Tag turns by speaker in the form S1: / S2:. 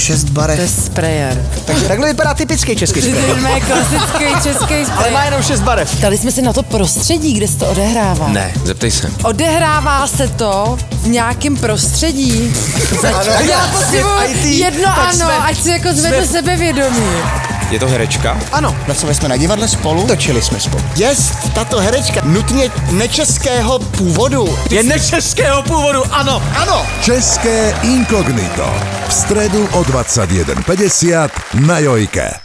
S1: 6 barev.
S2: To je sprayer.
S1: Takže takhle vypadá typický český sprayer.
S2: To je klasický český sprayer.
S1: Ale má jenom 6 barev.
S2: Ptali jsme se na to prostředí, kde se to odehrává.
S3: Ne, zeptej se.
S2: Odehrává se to v nějakém prostředí. Já potřebuji jedno ano, ať si jako zvedne sebevědomí.
S3: Je to herečka?
S1: Ano, pracovali jsme na divadle spolu, točili jsme spolu. Jest tato herečka nutně nečeského původu.
S3: Je nečeského původu, ano.
S1: Ano.
S4: České inkognito. V středu o 21:50 na Jojke.